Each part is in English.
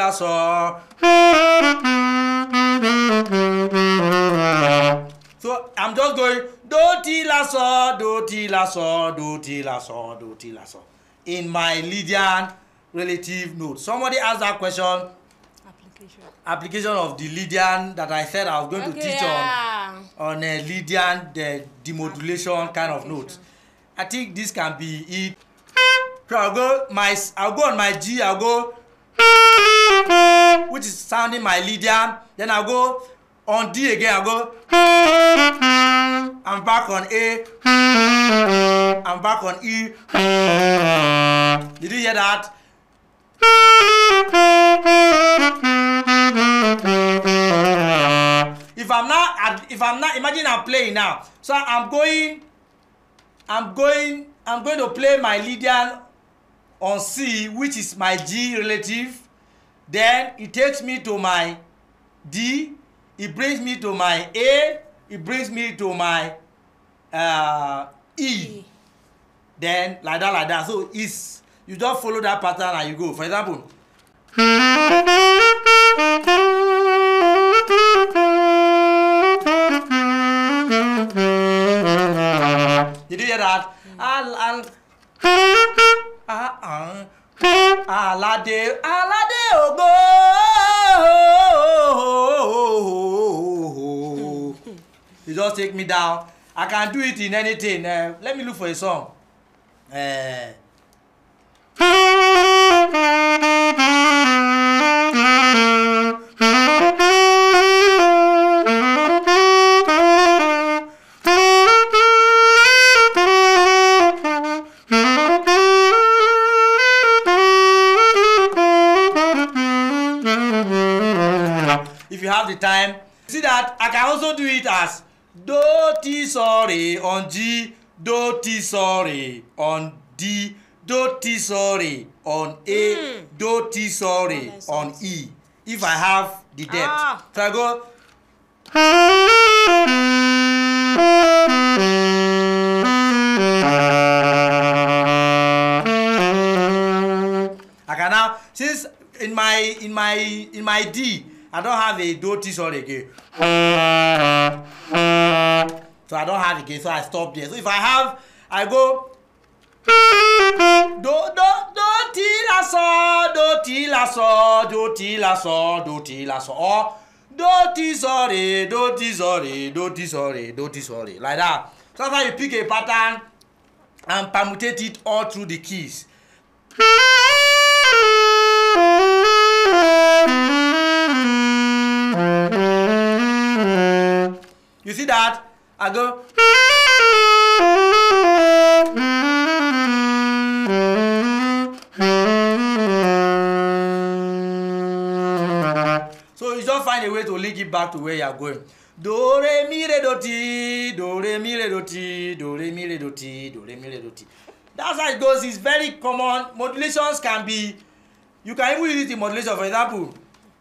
la sol. So I'm just going do ti la sol, do ti la sol, do ti la sol, do ti la sol in my Lydian relative note. Somebody asked that question. Application of the Lydian that I said I was going to teach on a Lydian, the demodulation kind of note. I think this can be it. So I'll go on my G, I'll go, which is sounding my Lydian. Then I'll go on D again, I'll go, I'm back on A, I'm back on E. Did you hear that? If I'm not, imagine I'm playing now. So I'm going to play my Lydian on C, which is my G relative. Then it takes me to my D. It brings me to my A. It brings me to my E. Then like that. So it's, you just follow that pattern and you go. For example. Did you hear that? Alade ogo. You just take me down. I can do it in anything. Let me look for a song. If you have the time, see that I can also do it as do ti sorry on G, do ti sorry on D, do ti sorry on A, do ti sorry on E. If I have the depth, so I go. I can now, since in my D, I don't have a do ti sorry again. So I don't have it again, so I stop there. So if I have, I go do ti la sol, do ti la sol, do ti la sol, do ti la sol, or do ti sorry, do ti sorry, do ti sorry, do ti sorry, like that. So that's how you pick a pattern and permutate it all through the keys. You see that? I go. So you just find a way to link it back to where you are going. Do re mi re do ti, do re mi re do ti, do re mi re do ti, do re mi re do ti. That's how it goes. It's very common. Modulations can be, you can even use it in modulation. For example.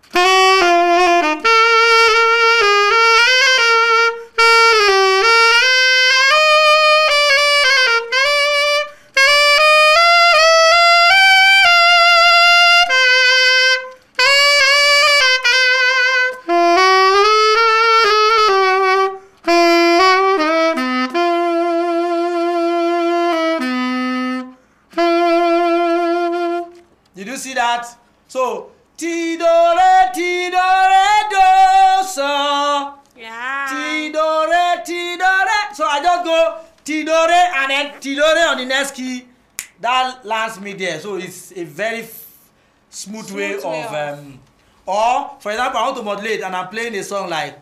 Did you see that? So ti do re do so. Yeah. Ti do re. So I just go ti do re and then ti do re on the next key. That lands me there. So it's a very smooth way of or for example I want to modulate and I'm playing a song like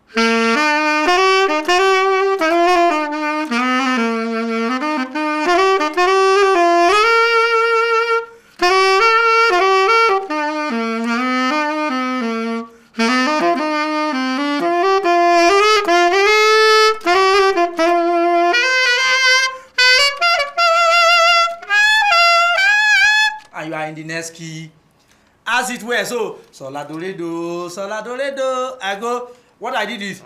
and you are in the next key as it were. So sol la do re do, sol la do re do. I go, what I did is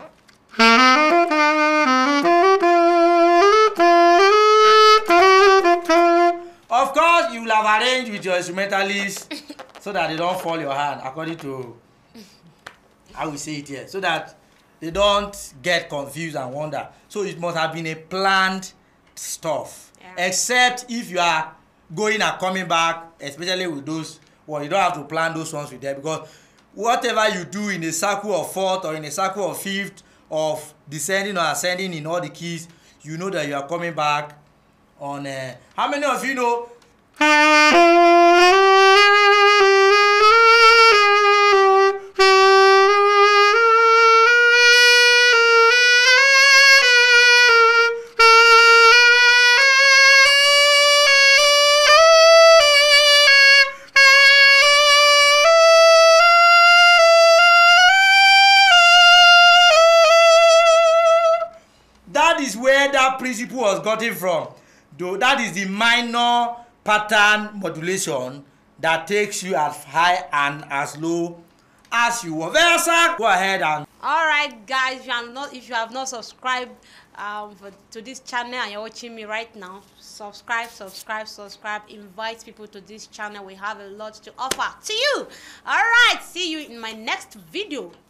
of course you will have arranged with your instrumentalist so that they don't fall your hand, according to how we say it here, so that they don't get confused and wonder. So it must have been a planned stuff. Yeah. Except if you are going and coming back, especially with those, well, you don't have to plan those ones with them, because whatever you do in a circle of fourth or in a circle of fifth of descending or ascending in all the keys, you know that you are coming back on how many of you know where that principle was gotten from? Though that is the minor pattern modulation that takes you as high and as low as you want. Versa, go ahead and. All right, guys, if you have not subscribed to this channel and you're watching me right now, subscribe. Invite people to this channel. We have a lot to offer to you. All right, see you in my next video.